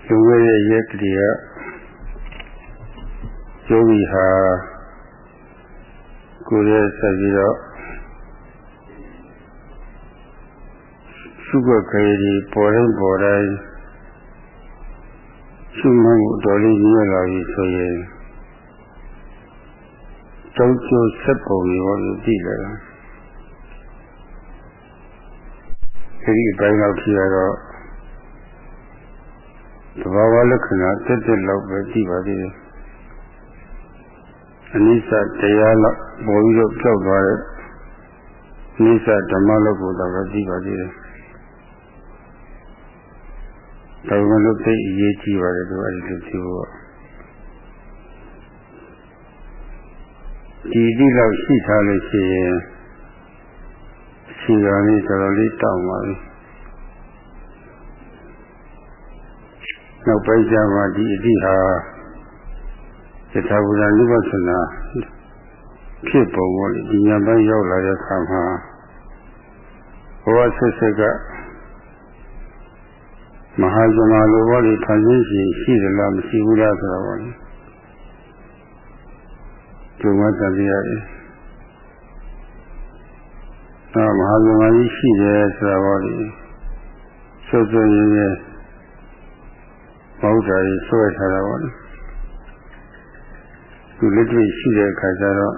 လူငယ်ရဲ့ရက်ကလေးကယောဂီဟာကိုယ်ရဲ့ဆက်ပြီးတော့ရှုခွက်ခဲဒီပေါ်တိုင်းရှုမှန်းကိုတော်လေးရလာပြီဆိုရင်ကျောင်းကျိုးဆက်ပုံရောသိလာတာဒီအပိုင်းတော့ဖြစ်ရတော့သဘာဝလက္ခဏာတက်လောက်ပဲကြည့်ပါသေးတယ်အနိစ္စတရားလောက်ပေါ်ပြီးတော့ကြောက်သွားတဲ့အနိစ္စဓမ္မလောက်ကိုတော့ကြည့်ပါသေးတယ်ဒါကလည်းသိအရေးကြီးပါတယ်သူအဲ့ဒီလိုကြည့်ဖို့ဒီလောက်ရှိထားလို့ရှိရင်ခြေကလေးတော်တော်လေးတောင်းပါပြီနောက်ပိုင်းကျမှဒီအတိဟာယထာဘုရားနိဗ္ဗာန်ဖြစ်ပုံကိုဒီညာပိုင်းရောက်လာတဲ့အခါမှာဘဝဆက်ဆက်ကမဟာဇမလိုဘောလေးဖန်ဆင်းခြင်းရှိသလားမရှိဘူးလားဆိုတော့ဒီမှာတရားရဲ့မဟာဇမကြီးရှိတယ်ဆိုတော့စိုးစိုးရင်းရဲ့ဘုရားကြီးဆွဲထားတာပါလေသူလက်တွေ့ရှိတဲ့အခါကျတော့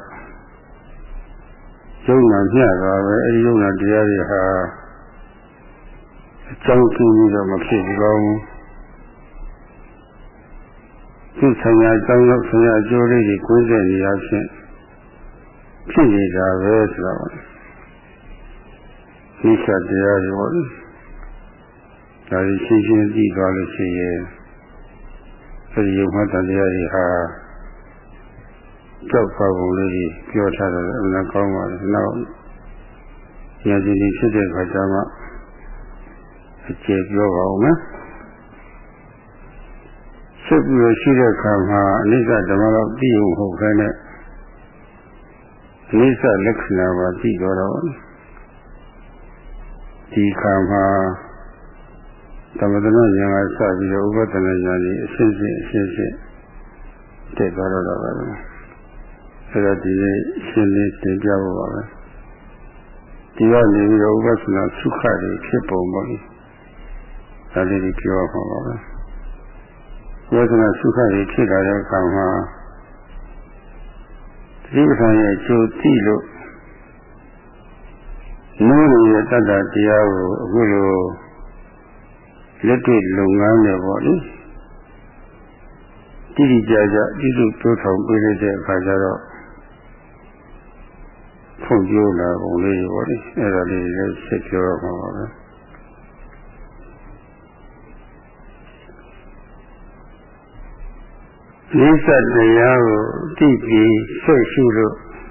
ယုံနာမျှတာပဲအဲဒီယုံနာတရားတွေဟာအကြောင်းကျပြီးတော့မဖြစ်ဘူးကောင်းသူဆိုင်ရာအကြောင်းရောက်ဆိုင်ရာအကျိုးလေးတွေကိုယ်စက်နေရချင်းဖြစ်နေတာပဲဆိုတော့ဒီချက်တရားတွေပေါ့လေဒါကြီးရှင်းရှင်းသိသွားလို့ရှိရင်အဲဒီယုံမှတ်တရားတွေဟာကြောက်ပါပုံလေးကြီးပြောထားတယ်အမှန်ကောင်းပါလေနောက်ဉာဏ်ကြီးဖြစ်တဲ့အခါကျမှအကျေပြောပါဦးမယ်ဆက်ပြီးတော့ရှိတဲ့အခါမှာအနိစ္စဓမ္မတော့သိဖို့ဟုတ်ခဲနဲ့အနိစ္စလက္ခဏာပါသိတော့ဒီခါမှာသမထနာဉာဏ်ကစပြီးတော့ဥပဒနာဉာဏ်ကြီးအရှင်းတက်သွားတော့တာပဲအဲဒါဒီနေ့ရှင်းလင်းတင်ပြဖို့ပါပဲဒီကနေပြီးတော့ဥပဒနာသုခတွေဖြစ်ပုံပေါ့လေဒါလေးကိုပြောပါပါပဲဥပဒနာသုခတွေဖြစ်လာတဲ့အခါမှာဒီပဋ္ဌာန်းရဲ့အကျိုးသိလို့နိုးရဲ့တတ္တတရားကိုအခုလိုလက်တွေ့လုပ်ငန်းတွေပေါ့လေတိတိကျကျပြုစုတိုးထောင်ပေးတဲ့အခါကျတော့ဖွံ့ဖြိုးလာပုံလေးပေါ့လေအဲ့ဒါလေးလည်းဆက်ပြောရမှာပါပဲနိစ္စတရားကိုသိပြီးဆွရှုလို့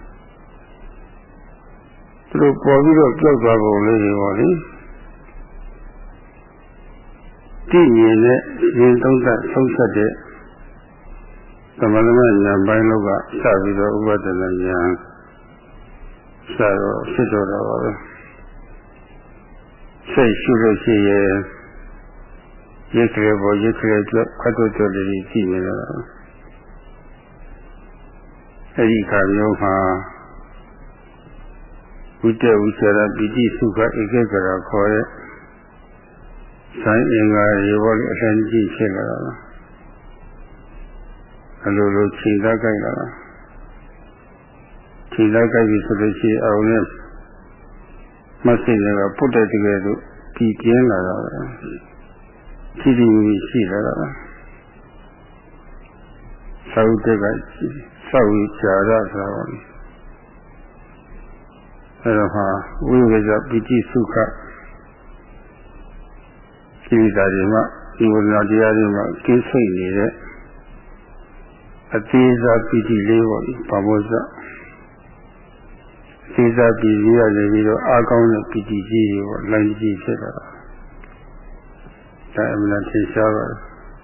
သူတို့ပေါ်ပြီးတော့ကြောက်သွားပုံလေးတွေပေါ့လေသိမြင်တဲ့ရင်သုံးသပ်ဆုံးဖြတ်တဲ့သမဏဉာဏ်ပိုင်းလောက်ကစပြီးတော့ဥပဒနာဉာဏ်စတော့ဖြစ်တော့တာပါပဲစိတ်ရှုလို့ရှိရင်ရစ်ကလေးပေါ်ရစ်ကလေးကြွခတ်တော့ကြတယ်ကြည့်နေတော့အဲဒီခါမျိုးမှာဝိတ္တဝိသရပိဋိစုခဧကဂရခေါ်တဲ့ဆိုင်အင်္ဂါရေဘောလေးအထင်ကြီးဖြစ်လာတာအလိုလိုခြေသားကြိုက်လာတာခြေသားကြိုက်ပြီဆိုလို့ရှိရင်အောင်နဲ့မဆိတ်တွေကပုတ်တဲ့တကယ်လို့ကြည်ပြင်းလာတာပဲခြေဒီရှိလာတာသာဝတ္တကစောက်ကြရတာပေါ့အဲတော့ဟာဝိဝေဇပိဋိစုခဒီဓာတ်တွေမှာဒီဝိညာဉ်တရားတွေမှာကျင်းစိတ်နေတဲ့အသေးစားပိဋိလေးပေါ့ဘာမို့စအသေးစားပိဋိရနေပြီးတော့အာကောင်းတဲ့ပိဋိကြီးတွေပေါ့လိုင်းကြီးဖြစ်တာဒါအမှန်ထင်ရှားပါတယ်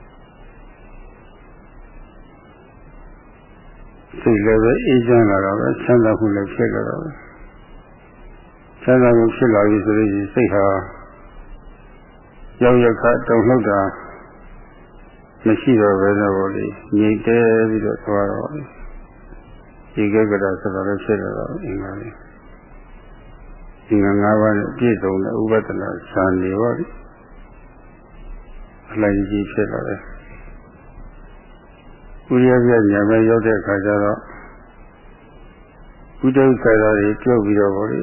စိတ်လည်းပဲအေးချမ်းလာတော့ပဲချမ်းသာမှုလည်းဖြစ်လာတော့ချမ်းသာမှုဖြစ်လာပြီဆိုရင်စိတ်ဟာရောက်ရခတုံ့လှုပ်တာမရှိတော့ဘဲတော့ဗောလေငြိမ့်တဲပြီးတော့သွားတော့ဒီကကရာဆိုတော့လည်းဖြစ်တော့အင်္ဂါလေးဒီငါ၅ပါးနဲ့ပြည့်စုံတဲ့ဥပဒနာဇာနေပါလိအလိုက်ကြီးဖြစ်လာတယ်ဥရိယပြညာပဲရောက်တဲ့အခါကျတော့ဥဒုက္ခရာတွေပြုတ်ပြီးတော့ဗောလေ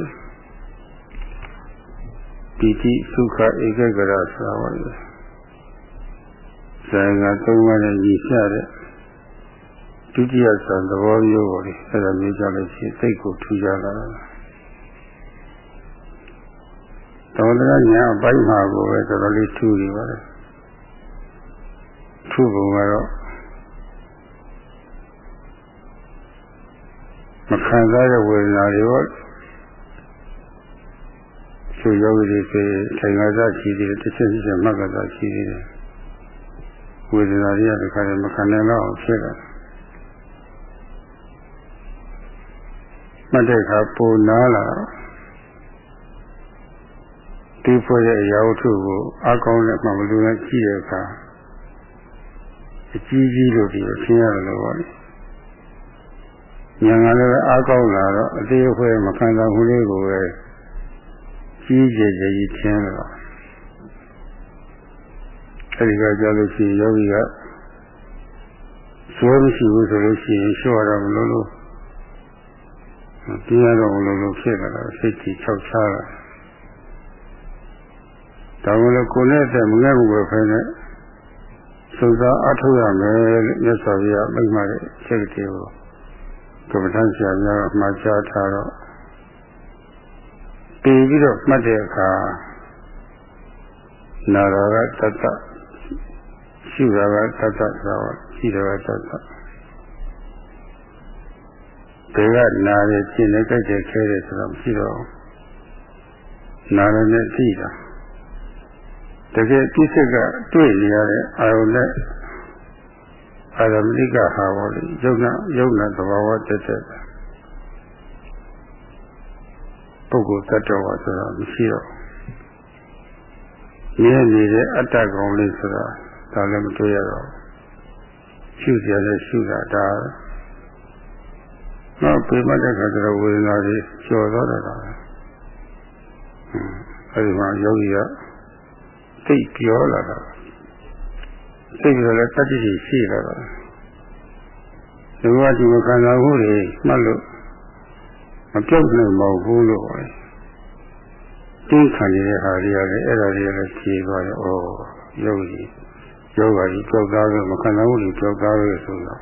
ပိဋိသုခဧကဂရဆိုတာပါလေဇာကသုံးပါးနဲ့ညီမျှတဲ့ဒုတိယဇာသဘောမျိုးပါလေအဲ့ဒါမျိုးကြလို့ရှိရင်သိကိုထူကြလာတာတော်တရားညာအပိုင်းမှာကိုပဲတော်တော်လေးထူနေပါလေထူပုံကတော့မခံစားတဲ့ဝေဒနာတွေပေါ့သူယောဂီတွေဆိုထိုင်ကားစားရှိသေးတယ်တစ်ချက်တစ်ချက်မှတ်ကားစားရှိသေးတယ်ဝေဒနာတွေကတခါတည်းမခံနိုင်တော့ဖြစ်လာမှတ်တဲ့အခါပုံနာလာဒီဖွဲ့တဲ့အရာဝတ္ထုကိုအကောင်းနဲ့မှမလို့လည်းကြည့်တဲ့အခါအကြီးကြီးလို့ဒီလိုရှင်းရတယ်လို့ပေါ့လေဉာဏ်ကလည်းအကောင်းလာတော့အသေးအဖွဲမခံစားဘူးလေးကိုပဲကြီးကျယ်ကြီးထင်းလာအဲဒီကကြောက်လို့ရှိရင်ယောဂီကဇွဲမရှိဘူးဆိုလို့ရှိရင်လျှော့ရတော့မလို့ပြရတော့မလို့ဖြစ်လာတာစိတ်ကြီး၆ချားလာဒါမှလည်းကိုယ်နဲ့အသက်မငဲ့ဘူးပဲဖိနေစုံစားအထောက်ရမယ်လို့မြတ်စွာဘုရားမိန့်မှတဲ့စိတ်တွေကိုကမ္ဘာတန်ဆရာများကမှာကြားထားတော့ပြီးပြီးတော့မှတ်တဲ့အခါနာရကတတ္တရှုရကတတ္တဆိုတော့ရှိရကတတ္တဒီကနာရရှင်းနေကြတဲ့ခဲတယ်ဆိုတော့မရှိတော့နာရနဲ့သိတာတကယ်ပြည့်စုံကတွေ့နေရတဲ့အာယုန်နဲ့အာရမဏိကဟာဘောလေယုံနာသဘာဝတက်တဲ့ပုဂ္ဂိုလ်တ attva ဆိုတာမရှိတော့မြဲနေတဲ့အတ္တကောင်လေးဆိုတာဒါလည်းမတွေ့ရတော့ရှုရတဲ့ရှုတာဒါတော့ပြမတဲ့ခါကျတော့ဝေဒနာတွေကျော်သွားတာအဲဒီမှာယောဂီကသိပြောလာတာသိပြီးတော့လည်းတတိတိရှိလာတာဒီကဒီခန္ဓာကိုယ်တွေမှတ်လို့မပြောက်နိုင်ပါဘူးလို့ပဲတင်းခံနေတဲ့ဟာတွေကလည်းအဲ့ဒါတွေကလည်းဖြေသွားတယ်။ဩယောဂီယောဂါကြီးကြောက်သားလို့မခံနိုင်ဘူးလို့ကြောက်သားလို့ဆိုတော့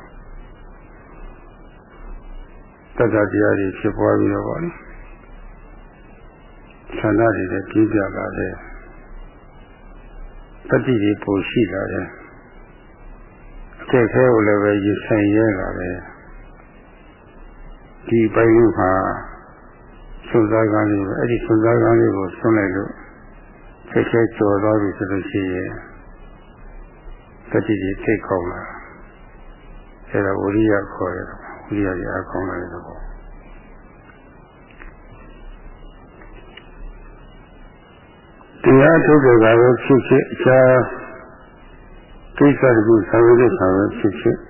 တက္ကတရားတွေဖြစ်ပွားပြီးတော့ပါလေဆန္ဒတွေလည်းပြင်းပြလာတယ်တတိတွေပိုရှိလာတယ်အခက်အခဲကိုလည်းပဲရင်ဆိုင်ရဲလာတယ်ဒီပိုင်းလေးမှာစွန့်စားကမ်းလေးပဲအဲ့ဒီစွန့်စားကမ်းလေးကိုဆွန့်လိုက်လို့ခက်ခဲကြော်သွားပြီဆိုလို့ရှိရင်တတိတွေထိတ်ကောင်းလာအဲ့ဒါဝိရိယခေါ်တယ်ဝိရိယကြီးအကောင်းလာတဲ့တော့တရားထုတ်တဲ့ကပဲဖြစ်ဖြစ်အခြားကိစ္စတခုဆောင်ရွက်တဲ့အခါပဲဖြစ်ဖြစ်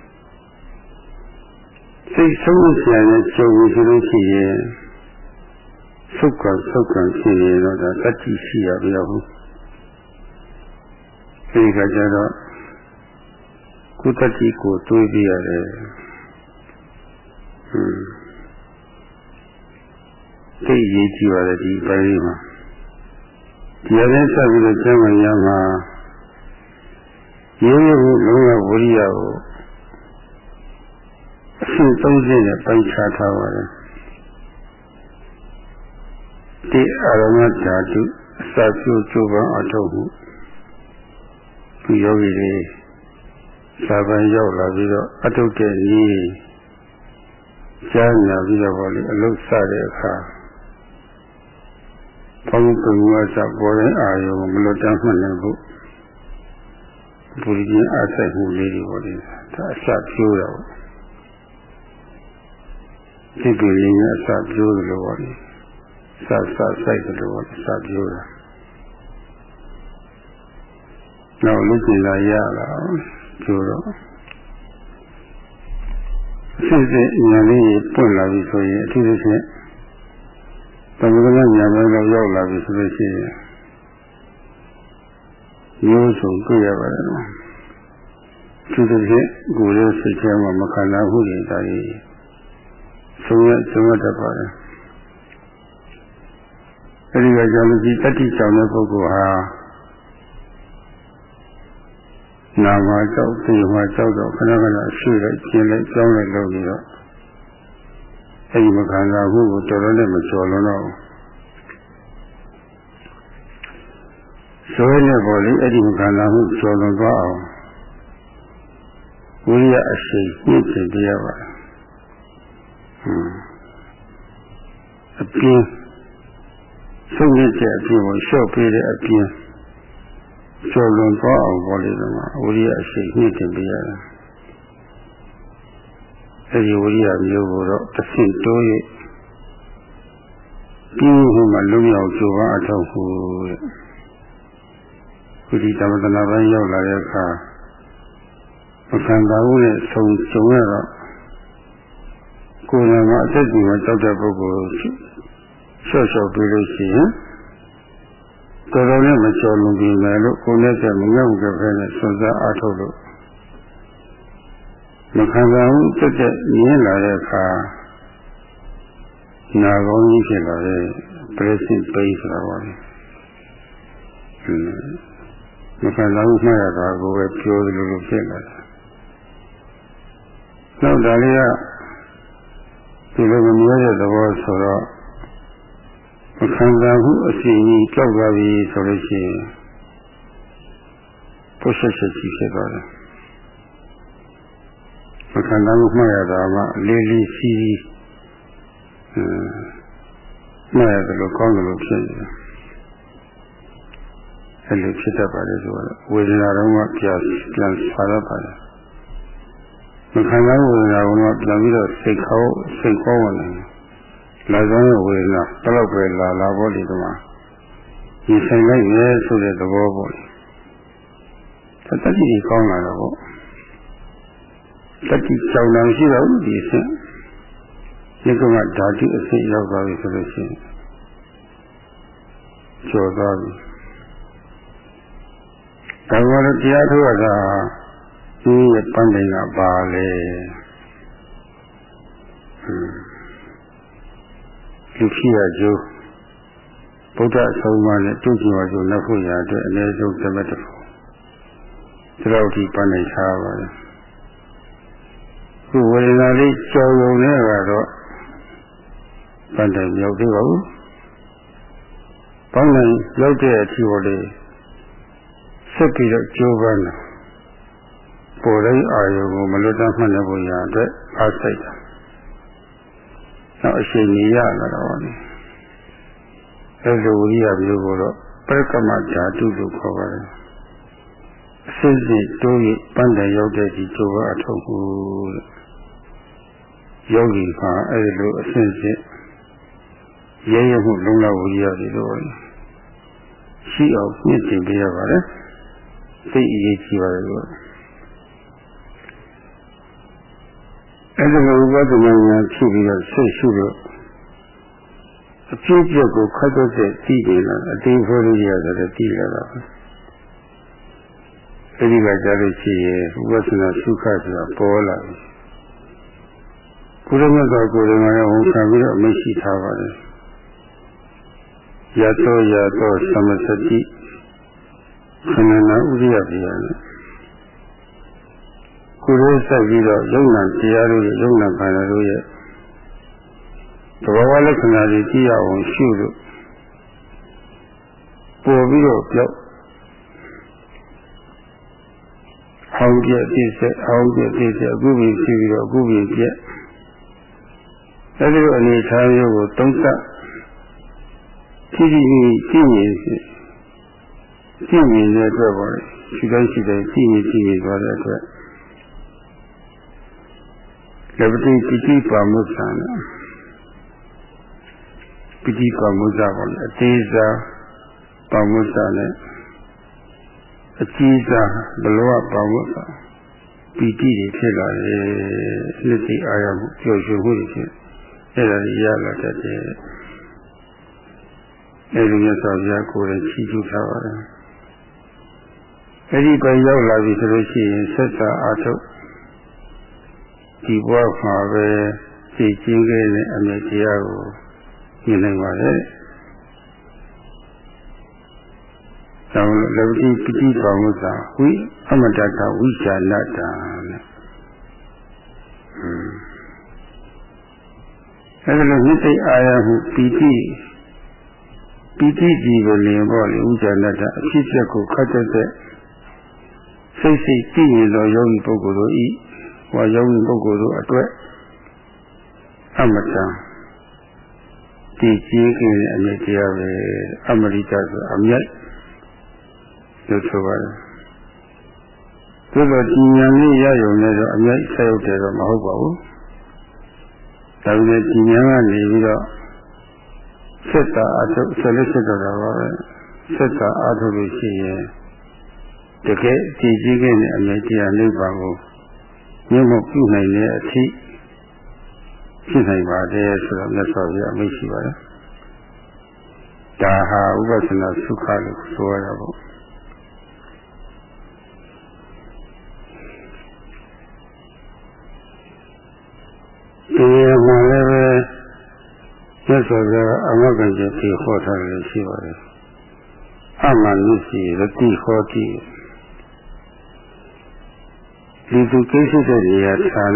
စိတ်ဆုံးဆရာနဲ့ကြုံပြီးလို့ရှိရင်သုက္ကဖြစ်ရင်တော့ဒါတတိရှိရပြရောဘူးဒီကကြတော့ကုတတိကိုတွေးပြရတယ်သိရေးကြည့်ရတယ်ဒီပိုင်းမှာဒီအရင်ဆက်ပြီးတော့ကျမ်းဂန်ရမှာရိုးရိုးလုံးဝဝိရိယကိုအရှင်း30နဲ့ပိုင်းခြားထားပါတယ်ဒီအာရမဓာတုအစပြုကျိုးပန်းအထောက်မှုဒီယောဂီတွေစာပန်ရောက်လာပြီးတော့အထုတ်တဲ့နည်းကြားနာပြီးတော့ဗောလေအလုစတဲ့အခါဘုံကံဝါစပေါ်တဲ့အာယုံမလွတ်တမ်းမှတ်နိုင်ဘူးဘုရားအားဆိုင်မှုလေးတွေဗောလေဒါအစပြုတော့ဒီကိလေသာအစပြုလို့ဗောလေစစိုက်တယ်ဗောလေစပြုတာနောက်လူကျင်လာရလာပြောတော့စစ်စစ်ဉာဏ်လေးပွင့်လာပြီဆိုရင်အထူးသဖြင့်သမဂလဉာဏ်ပဲတော့ရောက်လာပြီဆိုလို့ရှိရင်မျိုးစုံတွေ့ရပါတယ်နော်အထူးသဖြင့်ကိုယ်ရဲ့စိတ်ထဲမှာမခံနိုင်ဘူးတွေဒါကြီးဆုံးရတတ်ပါတယ်အဲဒီကကြောင့်ဒီတတိကြောင့်တဲ့ပုဂ္ဂိုလ်ဟာနာမကြောက်သိမှာကြောက်တော့ခဏခဏရှုလိုက်ကျင်လိုက်ကြောင်းလိုက်လုပ်ပြီးတော့အဲဒီမခံစားမှုကိုတော်တော်နဲ့မကျော်လွန်တော့ဆိုရတဲ့ပေါ်လေအဲဒီမခံစားမှုကျော်လွန်သွားအောင်ဝိရိယအရှိန်ညှင့်တင်ပြရပါတယ်အပြင်းဆုံးရတဲ့အပြင်းကိုလျှော့ပေးတဲ့အပြင်းကျော်လွန်သွားအောင်ပေါ်လေတော့ဝိရိယအရှိန်ညှင့်တင်ပြရတယ်အဲဒီဝိရိယမျိုးကိုတော့တစ်ဆင့်တိုး၍ပြင်းမှုမှလုံးရောက်ကြိုးပမ်းအထောက်ဟုတဲ့ခုဒီသမထနာပိုင်းရောက်လာတဲ့အခါမခံပါဘူးနဲ့ဆုံရတော့ကိုယ်နဲ့မှအသက်ကြီးမှကြောက်တဲ့ပုဂ္ဂိုလ်ဆော့ပြီးလို့ရှိရင်တော်တော်နဲ့မကျော်လွန်ပြီမယ်လို့ကိုယ်နဲ့တည်းမငဲ့ဘူးကြပဲနဲ့စွန့်စားအားထုတ်လို့မခံပါဘူးတက်မြင်လာတဲ့အခါနာကောင်းကြီးဖြစ်လာတဲ့ပရိစိတ်ပိဆိုတာပါလေမခံပါဘူးမှတ်ရတာကိုပဲပြောသလိုလိုဖြစ်လာတယ်နောက်ဒါလေးကဒီလိုမမြဲတဲ့သဘောဆိုတော့မခံစားမှုအစီအကြီးကြောက်သွားပြီဆိုလို့ရှိရင်ပုရှက်ချက်ကြီးဖြစ်သွားတယ်မခံစားမှုမှတ်ရတာမှလေးလေးစီးမှတ်ရတယ်လို့ကောင်းတယ်လို့ဖြစ်နေတယ်အဲ့လိုဖြစ်တတ်ပါတယ်ဆိုတော့ဝေဒနာတော့မှပြန်ဆာရပါတယ်မခံစားဝေဒနာကတော့ပြန်ပြီးတော့စိတ်ခေါဝင်တယ်လာဆောင်ရဲ့ဝေဒနာတလောက်ပဲလာဖို့ဒီမှာဒီဆိုင်လိုက်ရဲဆိုတဲ့သဘောပေါ့တတိကြီးကောင်းလာတော့ပေါ့တတိကြောင်တန်ရှိတော့ဒီအဆင့်ဒီကမှဓာတုအဆင့်ရောက်သွားပြီဆိုလို့ရှိရင်ကျော်သွားပြီဒါကလည်းတရားထုတ်ရတာဒီရဲ့ပန်းတိုင်ကပါလေလူဖြစ်ရကျိုးဗုဒ္ဓအဆုံးအမနဲ့တုကျင်ပါကျိုးနောက်ဖို့ရအတွက်အနည်းဆုံးသမတ်တစ်ခုဒီလောက်ထိပန်းတိုင်ထားပါတယ်ခုဝေဒနာလေးကြော်ရုံနဲ့ကတော့ပန်းတိုင်ရောက်သေးပါဘူးပန်းတိုင်ရောက်တဲ့အထိပေါ်လေးဆက်ပြီးတော့ကြိုးပမ်းတယ်ပေါ်တိုင်းအာယုံကိုမလွတ်တမ်းမှတ်နေဖို့ရအတွက်အားစိတ်တာနောက်အချိန်ကြီးရလာတော့လေအဲလိုဝိရိယမျိုးကိုတော့ပရကမဓာတုလို့ခေါ်ပါတယ်အစစ်စစ်တိုးပြီးပန်းတိုင်ရောက်တဲ့ဒီကြိုးပမ်းအထောက်ကိုယောဂီကအဲဒီလိုအစစ်စစ်ရဲမှုလုံးလောက်ဝိရိယတွေတော့ရှိအောင်မြင့်တင်ပေးရပါတယ်သိအရေးကြီးပါတယ်လို့အဲဒီလိုဥပဒနာညာဖြစ်ပြီးတော့ဆိတ်ရှုလို့အပြည့်ပြည့်ကိုခတ်တဲ့သိတယ်လားအတင်းဖိုးလို့ရတယ်သိလာတာအဲဒီကကြားလို့ရှိရင်ဥပဒနာသုခဆိုတာပေါ်လာပြီကိုယ်ရမြတ်သောကိုယ်ရမှာဝန်ခံပြီးတော့မရှိထားပါတယ်ယသောသမစတိခဏနာဥရိယပြရတယ်ကိုယ်ရဲ့စိုက်ပြီးတော့ယုံနာတရားတို့ရဲ့ယုံနာခန္ဓာတို့ရဲ့သဘောဝလက္ခဏာတွေကြည့်ရအောင်ရှုလို့ပေါ်ပြီးတော့ပြောက်အောင်ပြည့်သိစေအောင်ပြည့်သိစေအခုပြီးရှိပြီးတော့အခုပြီးပြည့်အဲဒီလိုအနေထားမျိုးကိုသုံးသပ်ကြည့်နေတဲ့အတွက်ပေါ့ရှိတိုင်းကြည့်နေသွားတဲ့အတွက်လက်ပတိပိဋိပါမုစ္ဆာနဲ့ပိဋိပါမုစ္ဆာပေါ့လေအသေးစားပါမုစ္ဆာနဲ့အကြီးစားဘလောပါမုစ္ဆာပီတိတွေဖြစ်လာတယ်နှစ်သိအားရမှုကြော်ရွှင်မှုတွေဖြစ်အဲ့ဒါကြီးရလာတတ်တယ်အဲ့ဒီမြတ်စွာဘုရားကိုယ်တိုင်ချီးကျူးထားပါတယ်အဲ့ဒီပဲရောက်လာပြီဆိုလို့ရှိရင်ဆက်စာအားထုတ်ဒီဘဝမှာပဲသိချင်းခဲ့တဲ့အမြတ်တရားကိုမြင်နိုင်ပါတယ်။ဒါလည်းဒီပฏิပါဝုသာဝိအမတတဝိဇာနတာနဲ့အဲဒီလိုမြစ်သိအာရမှုပီတိကြီးကိုလင်ပေါ့လေဝိဇာနတာအဖြစ်ချက်ကိုခတ်တဲ့စိတ်သိမြင်သောယောဂီပုဂ္ဂိုလ်တို့ဤဟောယောဂီပုဂ္ဂိုလ်တို့အတွက်အမတန်တည်ကြည်ခြင်းအမြတ်တရားပဲအမရိတဆိုအမြတ်လို့ဆိုပါတယ်သို့တော့ဒီဉာဏ်လေးရရုံနဲ့တော့အမြတ်ဆက်ရောက်တယ်တော့မဟုတ်ပါဘူးဒါပေမဲ့ဒီဉာဏ်ကနေပြီးတော့ဆက်တာအထုဆက်လက်ဆက်တော့တာပါပဲဆက်တာအထုလို့ရှိရင်တကယ်တည်ကြည်ခြင်းနဲ့အမြတ်တရားနိဗ္ဗာန်ကိုမြတ်မပြုနိုင်တဲ့အထိဖြစ်နိုင်ပါတယ်ဆိုတော့မြတ်စွာဘုရားအမိန့်ရှိပါတယ်ဒါဟာဥပဒနာသုခလို့ဆိုရတာပေါ့ဒီမှာလည်းပဲမြတ်စွာဘုရားအမဂ္ဂင်ကျတိဟောထားတယ်ရှိပါတယ်အမှန်လို့ရှိရတိဟောတိဒီသူကိစ္စတဲ့နေရာဌာန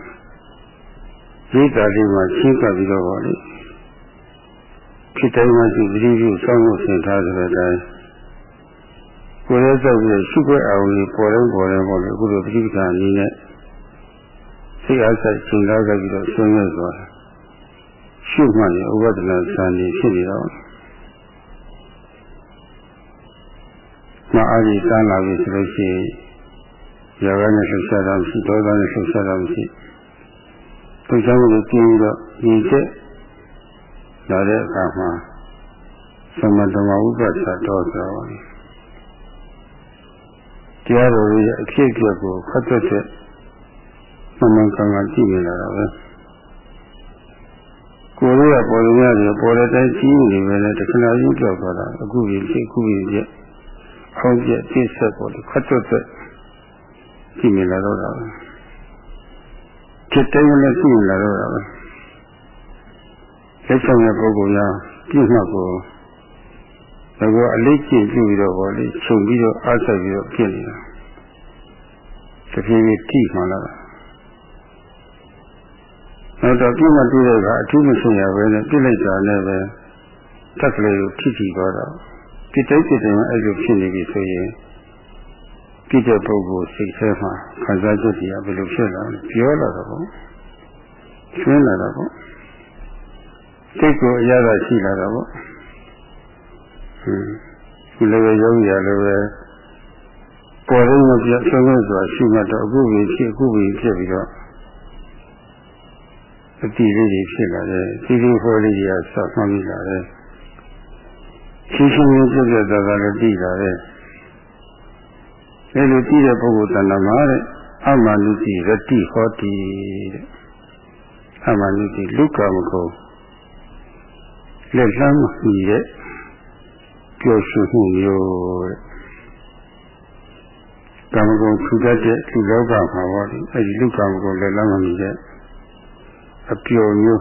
ဒီတာလေးမှာရှင်းပြပြီးတော့ပါလေဖြစ်တိုင်းမှာဒီပရိပြုစောင့်လို့ဆင်ထားတဲ့အတိုင်းကိုယ်ရဲ့စောက်ပြီးရှုခွက်အောင်လေးပေါ်တယ်ပေါ့လေအခုလိုပရိပ္ပာအနေနဲ့စိတ်အားဆိုင်ရှင်းလာကြပြီးတော့ဆွေးနွေးသွားရှုမှတ်နေဥပဒနာစံနေဖြစ်နေတော့မအားကြီးတန်းလာပြီဆိုလို့ရှိရင်ယောဂနဲ့လှုပ်ရှားတာမရှိဒေါသနဲ့လှုပ်ရှားတာမရှိလှုပ်ရှားမှုကိုကြည့်ပြီးတော့ဒီချက်လာတဲ့အခါမှာသမထမဥပ္ပစ္ဆတော်ဆိုပါဘူးတရားတော်ရဲ့အဖြစ်အပျက်ကိုဖတ်တတ်တဲ့မှန်ကန်ကန်ကြည့်နေလာတာပဲကိုယ်ရဲ့ပေါ်ရရတယ်ပေါ်တဲ့တိုင်းကြည့်နေပဲနဲ့တခဏယူကြောက်သွားတာအခုကြီးဖြစ်အခုကြီးပြအောင်းပြပြည့်ဆက်ပေါ်ဖတ်တတ်တဲ့ကြည့်နေလာတော့တာဖြစ်တိုင်းလည်းကြည့်နေလာတော့တာပဲလက်ဆောင်တဲ့ပုဂ္ဂိုလ်များပြည့်မှတ်ကိုတော့အလေးကျင့်ပြုပြီးတော့ဗောလေခြုံပြီးတော့အားဆက်ပြီးတော့ဖြစ်နေတာတဖြည်းဖြည်းထိမှလာတာနောက်တော့ပြည့်မှတ်တွေ့တဲ့ကအထူးမဆုံးရပဲနဲ့ပြစ်လိုက်တာနဲ့ပဲတက်ကလေးကိုထိသွားတော့ဒီတိုင်းဖြစ်တယ်အဲ့လိုဖြစ်နေပြီဆိုရင်ပြည့်တဲ့ပုဂ္ဂိုလ်စိတ်ထဲမှာခံစားချက်တွေကဘယ်လိုဖြစ်လာလဲပြောလာတော့ပေါ့ရှင်းလာတော့ပေါ့စိတ်ကိုအရသာရှိလာတော့ပေါ့ဒီလိုပဲရုံးရလို့ပဲပေါ်ရင်းမပြတ်ဆုံးဆိုတာရှိမှတော့အခုပဲဖြစ်ပြီးတော့အတိလေးတွေဖြစ်လာတယ်ဒီလိုဟောလေးတွေကဆက်မှန်းပြီးလာတယ်ရှင်းရှင်းလင်းပြည့်တာကလည်းသိလာတယ်အဲလိုသိတဲ့ပုဂ္ဂိုလ်တဏ္ဍာမှာတဲ့အမှန်လူတိရတိဟောတိတဲ့အမှန်လူတိလူကမကုလက်လမ်းမှီတဲ့ပြောဆိုမှုမျိုးကာမဂုဏ်ထူတတ်တဲ့ဒီလောကမှာဟောဒီအဲဒီလူကာမဂုဏ်လက်လမ်းမှီတဲ့အပျော်မျိုး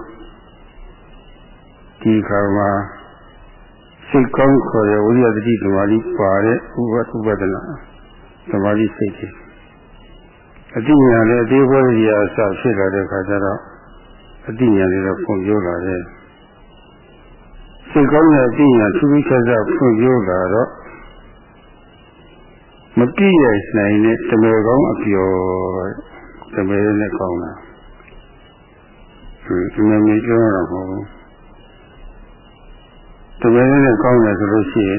ဒီခါမှာစိတ်ကောင်းခေါ်တဲ့ဝိရိယတတိဓမ္မလေးပါတဲ့ဥပဒနာဓမ္မလေးစိတ်ကြီးအတိညာလည်းအသေးဖွဲကြီးအစဖြစ်လာတဲ့ခါကျတော့အတိညာလေးတော့ဖွံ့ဖြိုးလာတယ်စိတ်ကောင်းတဲ့အတိညာထူးထူးခြားခြားဖွံ့ဖြိုးလာတော့မပြည့်ရနိုင်တဲ့တမေကောင်းအပျော်တမေနဲ့ကောင်းတာဒီမမေပြောရတော့ဘူးတကယ်နဲ့ကောင်းတယ်ဆိုလို့ရှိရင်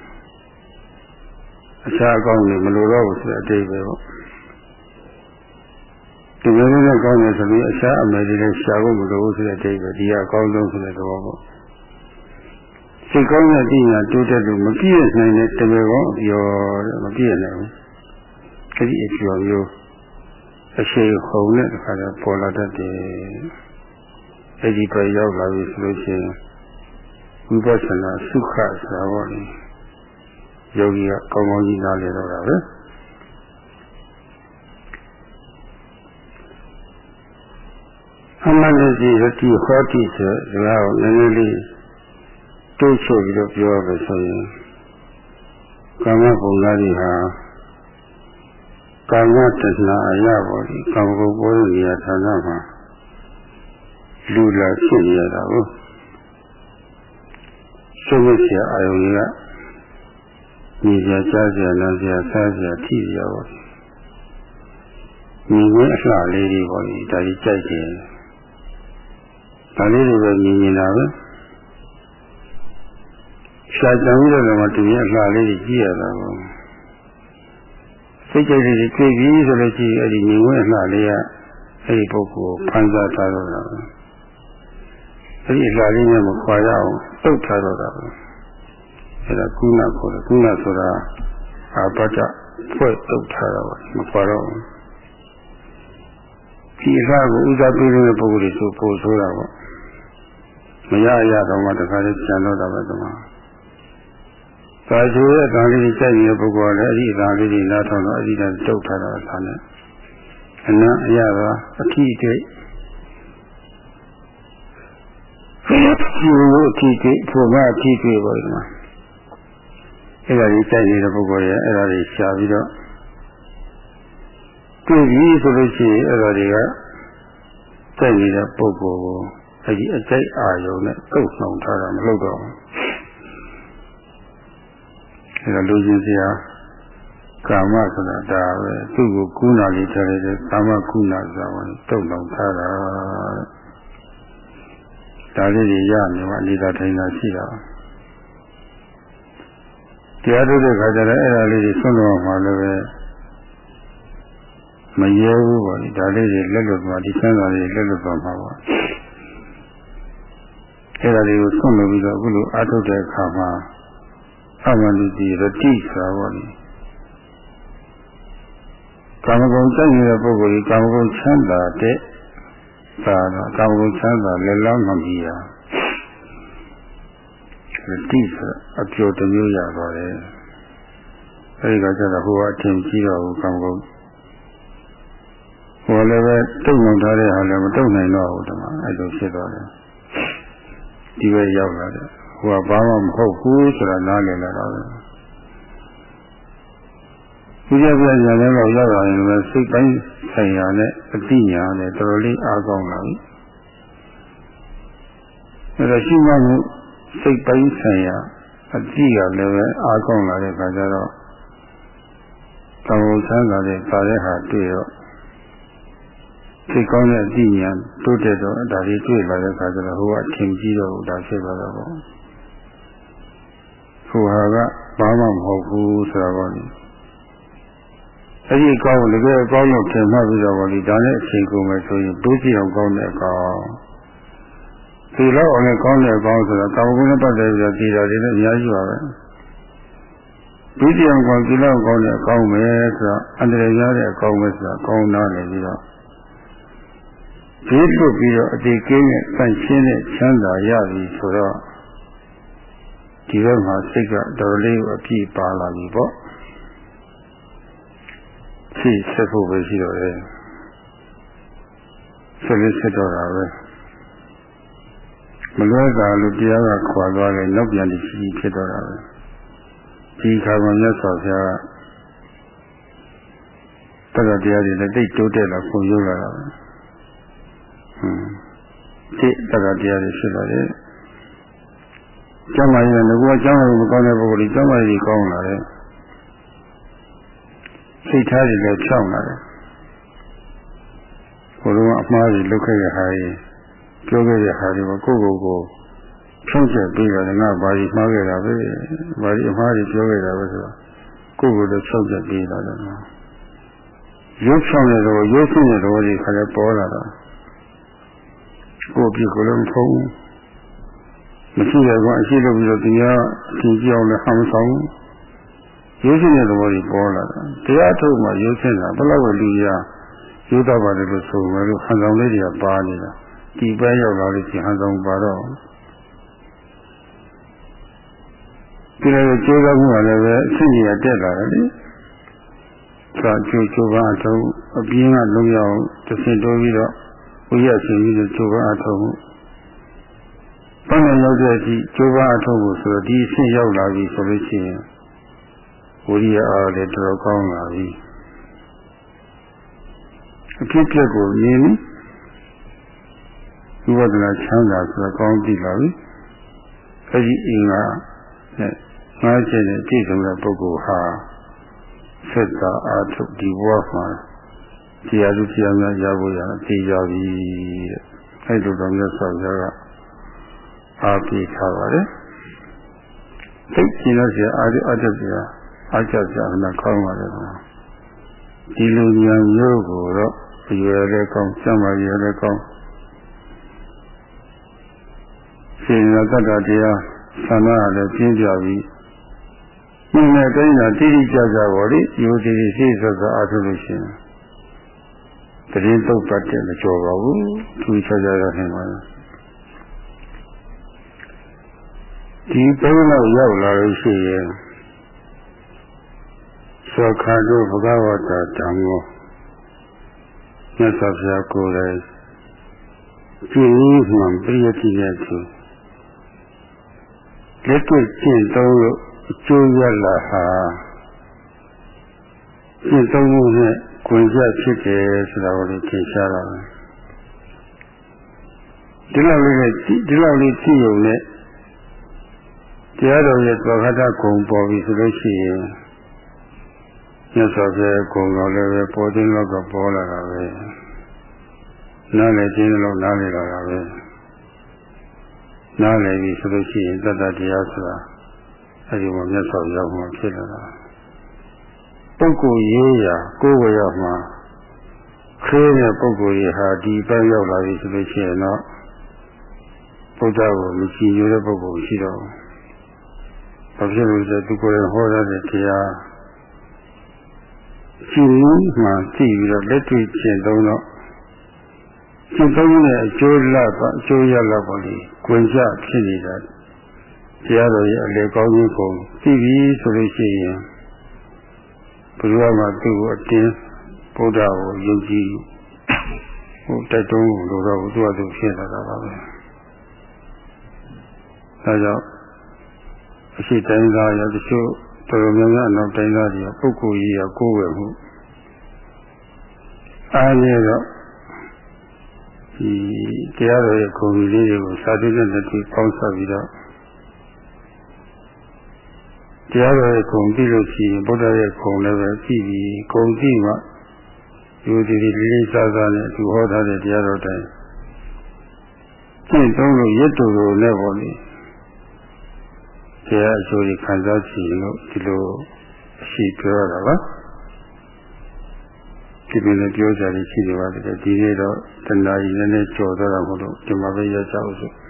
အခြားအကောင်းတွေမလိုတော့ဘူးဆိုတဲ့အတိတ်ပဲပေါ့တကယ်နဲ့ကောင်းတယ်ဆိုပြီးအခြားအမယ်တွေလည်းရှာဖို့မလိုဘူးဆိုတဲ့အတိတ်ပဲဒီကအကောင်းဆုံးဆိုတဲ့သဘောပေါ့စိတ်ကောင်းတဲ့အတိညာတိုးတက်လို့မပြည့်နိုင်တဲ့တကယ်ကောင်းအပျော်မပြည့်နိုင်ဘူးအဲ့ဒီအပျော်မျိုးအရှိန်ဟုန်နဲ့တခါကျပေါ်လာတတ်တယ်အဲ့ဒီပဲရောက်လာပြီဆိုလို့ရှိရင်ဝိပဿနာစုခဆိုတာပေါ့လေယောဂီကကောင်းကောင်းကြီးနားလည်တော့တာပဲအမှန်တည်းရတိဟောတိဆိုစကားကိုနည်းနည်းလေးတိုးဆိုပြီးတော့ပြောရမယ်ဆိုရင်ကာမဘုံသားတွေဟာကာမတဏှာအရာပေါ်ဒီကာမဂုဏ်ပေါ်နေရာဌာနမှာလူလာဖြစ်ရတာကိုသိမစရာအာယုံကညီစရာကြားစရာနားစရာစားစရာထိစရာပေါ့ညီငယ်အလှလေးတွေပေါ့ဒီဒါကြီးကြိုက်တယ်ဒါလေးတွေပဲမြင်နေတာပဲရှားကြံပြီးတော့မှသူရဲ့အလှလေးကြီးကြည့်ရတာပေါ့စိတ်ကြိုက်တွေတွေ့ပြီဆိုလို့ရှိရင်အဲ့ဒီညီငယ်အလှလေးကအဲ့ဒီပုဂ္ဂိုလ်ဖန်ဆာထားတော့တာပဲအဲ့ဒီအလှလေးနဲ့မခွာရအောင်တုတ်ထားတော့တာပဲအဲ့ဒါကုဏခေါ်တယ်ကုဏဆိုတာအာပတ္တဖွဲ့တုတ်ထားတာပါမခွာတော့ဒီအလှကိုဥစ္စာပေးတဲ့ပုဂ္ဂိုလ်တွေဆိုပို့ဆိုတာပေါ့မရရတော့မှတခါလေးကျန်တော့တာပဲဒီမှာသာကျိုးရဲ့အတန်လေးကြီးကြိုက်နေတဲ့ပုဂ္ဂိုလ်ကလည်းအဲ့ဒီအတန်လေးကြီးနားထောင်တော့အဲ့ဒီတန်တုတ်ထားတာသာနဲ့အနံ့အရသာအထီးအတွေ့ဒီလိုအထီးအတွေ့ဘုရားအထီးအတွေ့ပေါ့ဒီမှာအဲ့ဒါကြီးကြိုက်နေတဲ့ပုဂ္ဂိုလ်ရဲ့အဲ့ဒါကြီးရှားပြီးတော့တွေ့ပြီဆိုလို့ရှိရင်အဲ့ဒါတွေကကြိုက်နေတဲ့ပုဂ္ဂိုလ်ကိုအဲ့ဒီအကြိုက်အာယုံနဲ့တုတ်နှောင်ထားတာမလုပ်တော့ဘူးအဲ့ဒါလူချင်းစရာကာမဆိုတာဒါပဲသူ့ကိုကုဏလေးထားတဲ့ကာမကုဏဆိုတာကိုတုတ်နှောင်ထားတာဒါလေးတွေရနေမှနေတာထိုင်တာရှိတာတရားထုတ်တဲ့ခါကျတော့အဲ့ဒါလေးတွေဆွန့်လို့မှလည်းပဲမရဲဘူးပေါ့လေဒါလေးတွေလက်လွတ်သွားဒီဆန်းစာလေးလက်လွတ်သွားမှာပေါ့အဲ့ဒါလေးကိုဆွန့်လို့ပြီးတော့အခုလိုအားထုတ်တဲ့အခါမှာအမှန်တည်းရတိဆိုတာပေါ့လေကာမဂုဏ်စိုက်နေတဲ့ပုဂ္ဂိုလ်ကြီးကာမဂုဏ်ချမ်းသာတဲ့ဒါတော့ကာမဂုဏ်ချမ်းသာလက်လောင်းမှမပြီးရရတိဆိုအကျိုးတစ်မျိုးရသွားတယ်အဲဒီကကျတော့ဟိုကအထင်ကြီးတော့ကာမဂုဏ်ဟိုလည်းပဲတုံ့နှောင်ထားတဲ့ဟာလည်းမတုံ့နိုင်တော့ဘူးဒီမှာအဲ့လိုဖြစ်သွားတယ်ဒီပဲရောက်လာတယ်ဟိုကဘာမှမဟုတ်ဘူးဆိုတာနားလည်လာတော့ဒီကြပြညာလည်းတော့ရောက်လာရင်လည်းစိတ်တိုင်းဆိုင်ရာနဲ့အတိညာနဲ့တော်တော်လေးအားကောင်းလာပြီအဲ့တော့ရှိမှမှုစိတ်ပိုင်းဆိုင်ရာအတိကလည်းပဲအားကောင်းလာတဲ့အခါကျတော့တောင်းဆန်းလာတဲ့ပါတဲ့ဟာတွေ့တော့စိတ်ကောင်းတဲ့အတိညာတိုးတက်တော့ဒါတွေတွေ့လာတဲ့အခါကျတော့ဟိုကအထင်ကြီးတော့ဒါဖြစ်သွားတော့ပေါ့ဟိုဟာကဘာမှမဟုတ်ဘူးဆိုတော့လေအဲ့ဒီကောင်းတကယ်ကောင်းလို့ထင်မှတ်ပြီးတော့လေဒါနဲ့အချိန်ကုန်မယ်ဆိုရင်တိုးကြည့်အောင်ကောင်းတဲ့အကောင်ဒီလောက်အောင်လည်းကောင်းတဲ့အကောင်ဆိုတော့တာဝကုနဲ့ပတ်သက်ပြီးတော့ဒီတော်တွေလည်းအများကြီးပါပဲဒီကြည့်အောင်ကောင်းဒီလောက်ကောင်းတဲ့အကောင်ပဲဆိုတော့အန္တရာယ်ရတဲ့အကောင်ပဲဆိုတော့ကောင်းနားနေပြီးတော့ဒီလိုပြီးတော့အတိကင်းနဲ့ဆန့်ရှင်းတဲ့ချမ်းသာရပြီဆိုတော့ဒီဘက်မှာစိတ်ကတော်လေးကိုအပြည့်ပါလာပြီပေါ့ရှိဆက်ဖို့ပဲရှိတော့တယ်ဆက်လေးဆက်တော့တာပဲမလွဲတာလို့တရားကခွာသွားတယ်နောက်ပြန်ပြီးရှိဖြစ်တော့တာပဲဒီခါမှမြတ်စွာဘုရားကတရားတွေလည်းတိတ်တိုးတက်လာပုံရုပ်လာတာပဲဒီတရားတွေဖြစ်လာတယ်ကျမ်းမာရေးကငါကကျမ်းမာရေးမကောင်းတဲ့ပုဂ္ဂိုလ်ကြီးကျမ်းမာရေးကောင်းလာတယ်စိတ်ထားတွေလည်းဖြောင်းလာတယ်ဘုရားအမှားကြီးလုပ်ခဲ့ရဟာကြီးပြောခဲ့ရဟာကြီးကိုကိုဖြုံးချက်ပြီးတော့ငါဘာကြီးမှားခဲ့တာပဲဘာကြီးအမှားကြီးပြောခဲ့တာပဲဆိုတော့ကိုလည်းဖြုံးချက်ပြီးတော့လည်းရုပ်ဆောင်တဲ့တော့ရုပ်ရှင်တဲ့တော့ဒီခါလည်းပေါ်လာတာကိုပြကိုလည်းမထုံးမရှိရကအရှိလို့ပြီးတော့တရားအထင်ကြီးအောင်လည်းဟမ်ဆောင်ရုပ်ရှင်တဲ့သဘောကြီးပေါ်လာတာတရားထုတ်မှရုပ်ရှင်တာဘယ်လောက်ပဲလူရကျိုးတော့ပါတယ်လို့ဆိုမယ်လို့ဟန်ဆောင်လေးတွေကပါနေတာဒီပန်းရောက်လာလို့ဒီဟန်ဆောင်ပါတော့ဒီလိုကျိုးတော့မှုကလည်းပဲအဖြစ်ကြီးတက်လာတယ်လေသာကျိုးပန်းအထုံးအပြင်းကလုံးရအောင်တစ်ဆင့်တိုးပြီးတော့ဝိရရှင်ပြီးတော့ကျိုးပန်းအထုံးဘယ်နဲ့ရောက်တဲ့အထိကျိုးပန်းအထုံးကိုဆိုတော့ဒီအဆင့်ရောက်လာပြီဆိုလို့ရှိရင်ဝိရိယအားလည်းတော်တော်ကောင်းလာပြီအဖြစ်ပြက်ကိုမြင်ပြီးဝိပဿနာချမ်းသာဆိုတာကောင်းသိလာပြီအဲဒီအင်္ဂါနဲ့ငါးချက်နဲ့ပြည့်စုံတဲ့ပုဂ္ဂိုလ်ဟာဆက်တာအာထုဒီဘဝမှာတရားသူတရားများရဖို့ရသိကြပြီတဲ့အဲဒီလိုတော့မြတ်စွာဘုရားကအားပေးထားပါတယ်သိကျင်လို့ရှိရင်အာထုပြအားကြကြနာကောင်းပါတယ်ဒီလိုဉာဏ်မျိုးကိုတော့ရွယ်လည်းကောင်းစမ်းပါရွယ်လည်းကောင်းရှင်ရတ္တတရားဆန္ဒလည်းပြင်းပြပြီးဒီနဲ့တိုင်းတာတိတိကျကျပေါ်လေယူတည်ရှိစစအားထုတ်လို့ရှိရင်တရင်တုတ်ပတ်တဲ့မကျော်ပါဘူးသူချာချာရနိုင်ပါလားဒီပုံလောက်ရောက်လာလို့ရှိရင်သောခါတို့ဘဂဝတာဓမ္မောမြတ်စွာဘုရားကိုယ်တိုင်ကျင့်မှန်ပြည့်စုံတဲ့သူလက်တွေ့ကျင့်သုံးလို့အကျိုးရလာဟာကျင့်သုံးမှုနဲ့ကိုယ်ကျဖြစ်တယ်ဆိုတာကိုလည်းသင်ရှားတာပဲဒီလောက်လေးသိုံနဲ့တရားတော်ရဲ့သဘာဝဂုဏ်ပေါ်ပြီဆိုလို့ရှိရင်မြတ်စွာဘုရားဂုဏ်တော်လည်းပဲပေါ်ခြင်းလောက်ကပေါ်လာတာပဲနားလည်ခြင်းလို့နားလည်လာတာပဲနားလည်ပြီဆိုလို့ရှိရင်တတ္တတရားဆိုတာအဲဒီမှာမြတ်စွာဘုရားမှာဖြစ်လာတာပုဂ္ဂိုလ်ရေးရာကိုယ်ဝေရမှာခဲတဲ့ပုဂ္ဂိုလ်ကြီးဟာဒီပန်းရောက်လာပြီဆိုလို့ရှိရင်တော့ဘုရားကိုမကြည်ညိုတဲ့ပုဂ္ဂိုလ်ရှိတော့ဘာဖြစ်လို့လဲသူကိုယ်ဟောရတဲ့တရားကျင့်မှုမှသိပြီးတော့လက်တွေ့ကျင့်သုံးတော့ကျင့်သုံးတဲ့အကျိုးရပါလေကိုယ်ကြဖြစ်နေတာတရားတော်ရဲ့အလေကောင်းခြင်းကိုသိပြီဆိုလို့ရှိရင်ဘုရားမှာသူ့ကိုအတင်းဘုရားကိုယုံကြည်တိုက်တွန်းလို့တော့သူ့အတူဖြစ်လာတာပါပဲဒါကြောင့်အရှိတိုင်းသားရတချို့တော်တော်များများနောက်တိုင်းသားတွေပုဂ္ဂိုလ်ကြီးရကိုယ်ဝယ်မှုအားရတော့ဒီတရားတော်ရဲ့ဂုဏ်ကြီးလေးတွေကိုစာတိနဲ့လက်တွေ့ပေါင်းစပ်ပြီးတော့တရားတော်ရဲ့ဂုဏ်သိလို့ရှိရင်ဘုရားရဲ့ဂုဏ်လည်းပဲကြည့်ပြီးဂုဏ်သိမှယူတည်လေးစားစားနဲ့သူဟောထားတဲ့တရားတော်တိုင်းကျင့်သုံးလို့ရစ်တူလို့လည်းပေါ့လေတရားအကျိုးကြီးခံစားကြည့်လို့ဒီလိုအရှိပြောရတာပါဒီလိုလည်းပြောကြရရှိနေပါတယ်ဒီနေ့တော့တဏှာကြီးနဲ့ကြော်သွားတာမဟုတ်လို့ဒီမှာပဲရကြအောင်စို့